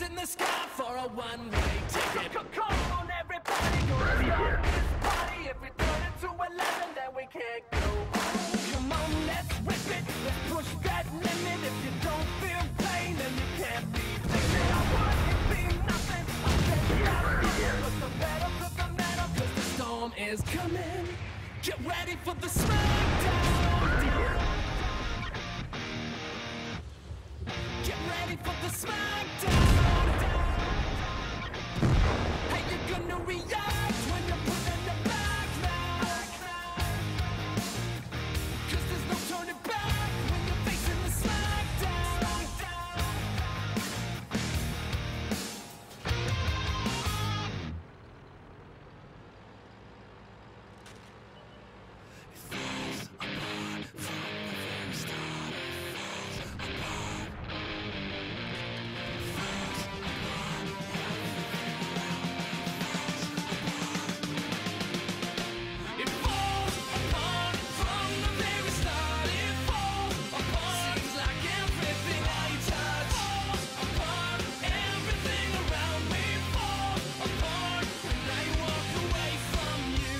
in the sky for a one-way ticket. Come on, everybody, gonna start this party. If we turn it to 11, then we can't go home. Come on, let's rip it. Let's push that limit. If you don't feel pain, then you can't be thinking. I want it be nothing. I said nothing. Put the pedal to the metal, 'cause the storm is coming. Get ready for the smackdown. Get ready for the smackdown. Hey, you're gonna react when you're put in the back now. 'Cause there's no turning back when you're facing the smackdown. It falls apart from the very start. It falls apart. It falls apart from the very start. It falls apart. Seems like everything I touch falls apart. Everything around me falls apart when I walk away from you.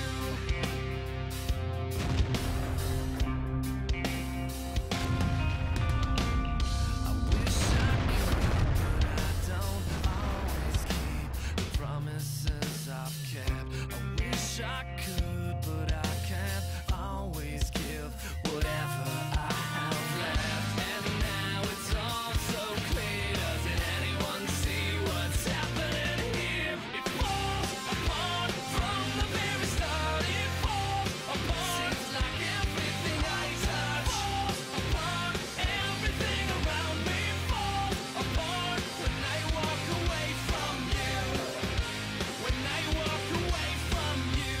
I wish I could, but I don't always keep the promises I've kept. I wish I could, but I can't always give whatever I have left. And now it's all so clear. Doesn't anyone see what's happening here? It falls apart from the very start. It falls apart. Seems like everything I touch falls apart. Everything around me falls apart when I walk away from you. When I walk away from you.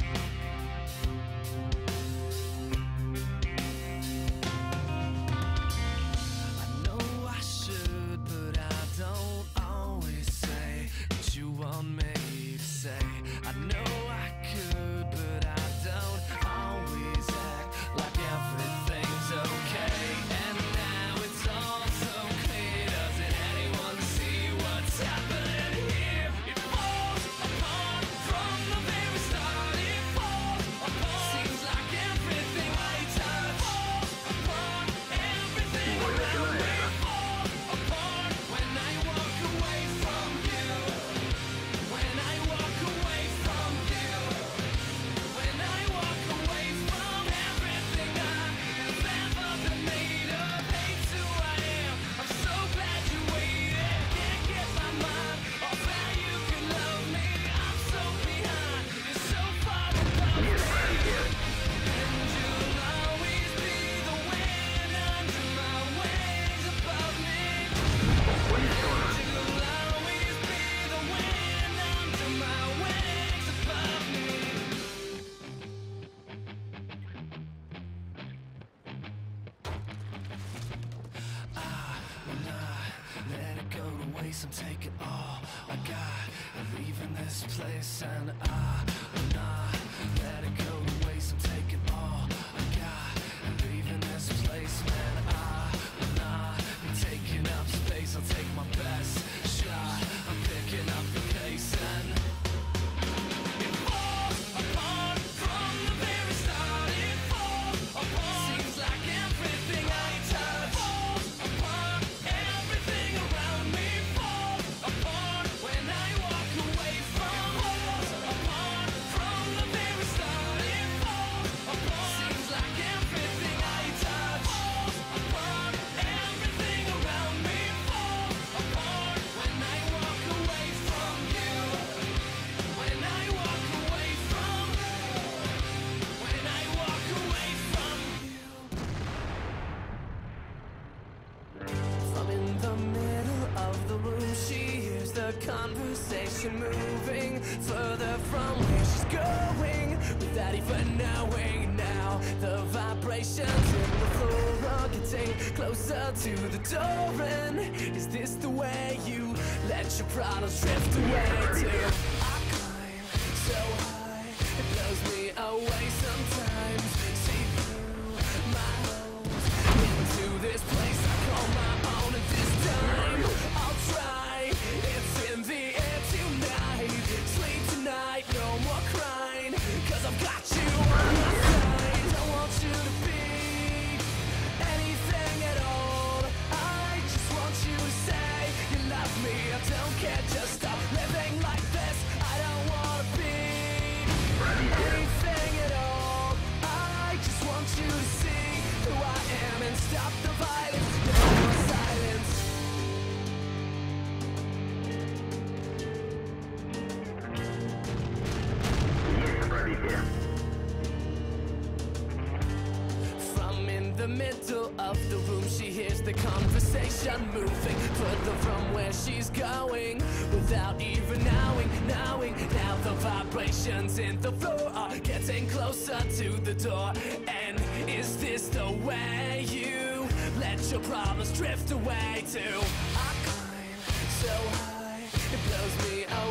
I know I should, but I don't always say what you want me to say. I know I could, but I don't always act like everything's okay. And now it's all so clear. Doesn't anyone see what's happening here? It falls apart from the very start. It falls apart. Seems like everything I touch falls apart. Everything around me falls apart when I walk away from you. When I walk away from you. When I walk away from everything I've ever been made of. Hate who I am. I'm so glad you waited. Can't get my mind off how you can love me. I'm so behind. You're so far above me. And you'll always be the wind under my wings above me. And you'll always be the wind under my wings above me. When I let it go to waste, I'm taking all I got and leaving this place. And when I let it go to waste, I'm taking all I got and leaving this place. Man, when I'm taking up space, I'll take my best shot. I'm picking up the pace and it falls apart from the very start. It falls apart. Seems like everything I touch falls apart. Everything around me falls apart when I walk away from. Falls apart from the very start. It falls apart. Seems like everything I touch falls apart. Everything around me falls apart when I walk away from you. When I walk away from. When I walk away from you. From in the middle of the room, she hears the conversation moving further from where she's going, without even knowing. Now the vibrations in the floor are getting closer to the door. And is this the way you let your problems drift away too? I climb so high, it blows me away sometimes. See through my holes into this place I call my own. And this time I'll try the middle of the room, she hears the conversation moving further from where she's going, without even knowing. Now the vibrations in the floor are getting closer to the door. And is this the way you let your problems drift away to? I climb so high, it blows me away.